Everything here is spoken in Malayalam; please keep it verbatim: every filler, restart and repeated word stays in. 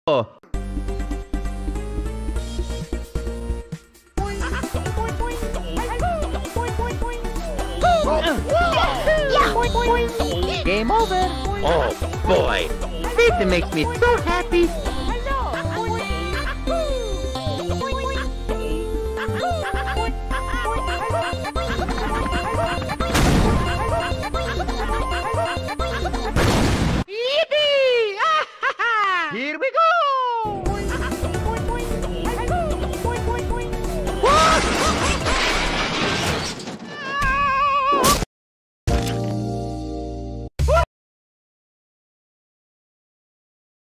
Oh. Game over. Oh boy, this makes me so happy.